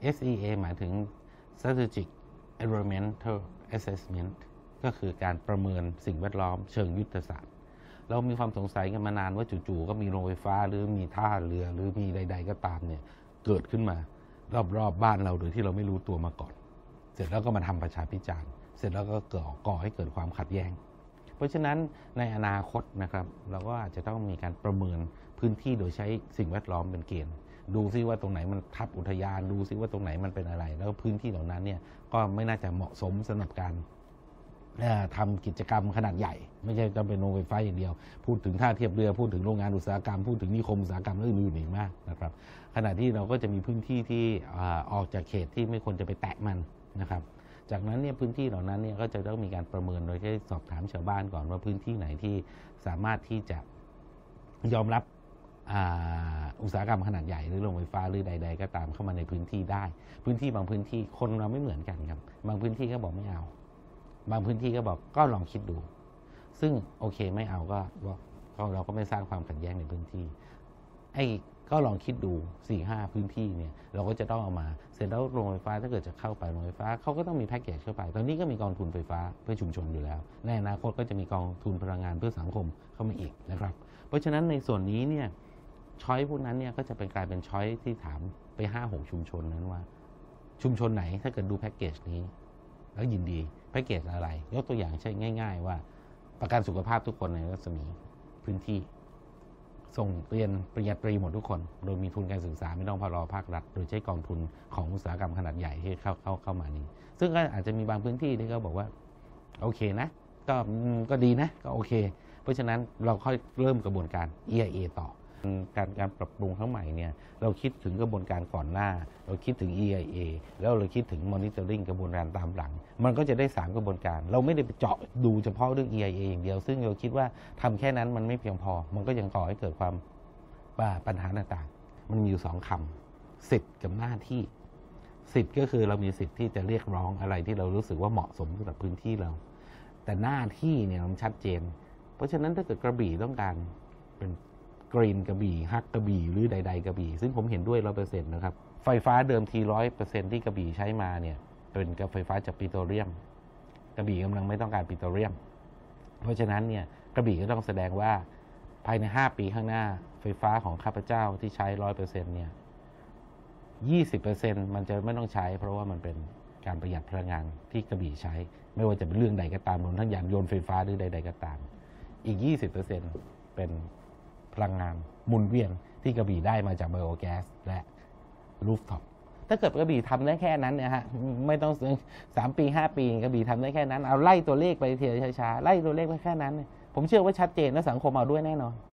SEA หมายถึง Strategic Environmental Assessment ก็คือการประเมินสิ่งแวดล้อมเชิงยุทธศาสตร์เรามีความสงสัยกันมานานว่าจู่ๆก็มีโรงไฟฟ้าหรือมีท่าเรือหรือมีใดๆก็ตามเนี่ยเกิดขึ้นมารอบบ้านเราโดยที่เราไม่รู้ตัวมาก่อนเสร็จแล้วก็มาทำประชาพิจารณ์เสร็จแล้วก็ก่อให้เกิดความขัดแย้งเพราะฉะนั้นในอนาคตนะครับเราก็อาจจะต้องมีการประเมินพื้นที่โดยใช้สิ่งแวดล้อมเป็นเกณฑ์ดูซิว่าตรงไหนมันทับอุทยานดูซิว่าตรงไหนมันเป็นอะไรแล้วพื้นที่เหล่านั้นเนี่ยก็ไม่น่าจะเหมาะสมสำหรับการทำกิจกรรมขนาดใหญ่ไม่ใช่จะเป็นโรงไฟฟ้าอย่างเดียวพูดถึงท่าเทียบเรือพูดถึงโรงงานอุตสาหกรรมพูดถึงนิคมอุตสาหกรรมอื่นๆอีกมากนะครับขณะที่เราก็จะมีพื้นที่ที่ออกจากเขตที่ไม่ควรจะไปแตะมันนะครับจากนั้นเนี่ยพื้นที่เหล่านั้นเนี่ยก็จะต้องมีการประเมินโดยที่สอบถามชาวบ้านก่อนว่าพื้นที่ไหนที่สามารถที่จะยอมรับอุตสาหกรรมขนาดใหญ่หรือโรงไฟฟ้าหรือใดๆก็ตามเข้ามาในพื้นที่ได้พื้นที่บางพื้นที่คนเราไม่เหมือนกันครับบางพื้นที่ก็บอกไม่เอาบางพื้นที่ก็บอกก็ลองคิดดูซึ่งโอเคไม่เอาก็เราก็ไม่สร้างความขัดแย้งในพื้นที่ก็ลองคิดดู 4-5 พื้นที่เนี่ยเราก็จะต้องเอามาเสร็จแล้วโรงไฟฟ้าถ้าเกิดจะเข้าไปโรงไฟฟ้าเขาก็ต้องมีแพ็กเกจเข้าไปตอนนี้ก็มีกองทุนไฟฟ้าเพื่อชุมชนอยู่แล้วในอนาคตก็จะมีกองทุนพลังงานเพื่อสังคมเข้ามาอีกนะครับเพราะฉะนั้นในส่วนนี้เนี่ยช้อยพวกนั้นเนี่ยก็จะเป็นกลายเป็นช้อยที่ถามไป 5-6 ชุมชนนั้นว่าชุมชนไหนถ้าเกิดดูแพ็กเกจนี้แล้วยินดีแพ็กเกจอะไรยกตัวอย่างเช่นง่ายๆว่าประกันสุขภาพทุกคนในรัศมีพื้นที่ส่งเรียนปริญญาตรีหมดทุกคนโดยมีทุนการศึกษาไม่ต้องรอภาครัฐโดยใช้กองทุนของอุตสาหกรรมขนาดใหญ่ที่เข้ามานี้ซึ่งก็อาจจะมีบางพื้นที่ที่เขาบอกว่าโอเคนะก็ดีนะก็โอเคเพราะฉะนั้นเราค่อยเริ่มกระบวนการ EIA ต่อการปรับปรุงครั้งใหม่เนี่ยเราคิดถึงกระบวนการก่อนหน้าเราคิดถึง EIA แล้วเราคิดถึง Monitoring กระบวนการตามหลังมันก็จะได้3กระบวนการเราไม่ได้ไปเจาะดูเฉพาะเรื่อง EIA อย่างเดียวซึ่งเราคิดว่าทำแค่นั้นมันไม่เพียงพอมันก็ยังก่อให้เกิดความปัญหาต่างๆมันมีอยู่2คำสิทธิ์กับหน้าที่สิทธิ์ก็คือเรามีสิทธิ์ที่จะเรียกร้องอะไรที่เรารู้สึกว่าเหมาะสมสำหรับพื้นที่เราแต่หน้าที่เนี่ยมันชัดเจนเพราะฉะนั้นถ้าเกิดกระบี่ต้องการเป็นกรีนกระบี่ฮักกระบี่หรือใดๆกระบี่ซึ่งผมเห็นด้วย 100% นะครับไฟฟ้าเดิมที 100% ที่กระบี่ใช้มาเนี่ยเป็นกระไฟฟ้าจากปิโตรเลียมกระบี่กำลังไม่ต้องการปิโตรเลียมเพราะฉะนั้นเนี่ยกระบี่ก็ต้องแสดงว่าภายใน5ปีข้างหน้าไฟฟ้าของข้าพเจ้าที่ใช้ 100% เนี่ย 20% มันจะไม่ต้องใช้เพราะว่ามันเป็นการประหยัดพลังงานที่กระบี่ใช้ไม่ว่าจะเป็นเรื่องใดก็ตามรวมทั้งยานยนต์ไฟฟ้าหรือใดๆก็ตามอีก 20% เป็นพลังงานหมุนเวียนที่กระบี่ได้มาจากไบโอแก๊สและรูฟท็อปถ้าเกิดกระบี่ทำได้แค่นั้นเนี่ยฮะไม่ต้อง3 ปี 5 ปีกระบี่ทำได้แค่นั้นเอาไล่ตัวเลขไปทีละช้าๆไล่ตัวเลขไปแค่นั้นผมเชื่อว่าชัดเจนและสังคมเอาด้วยแน่นอน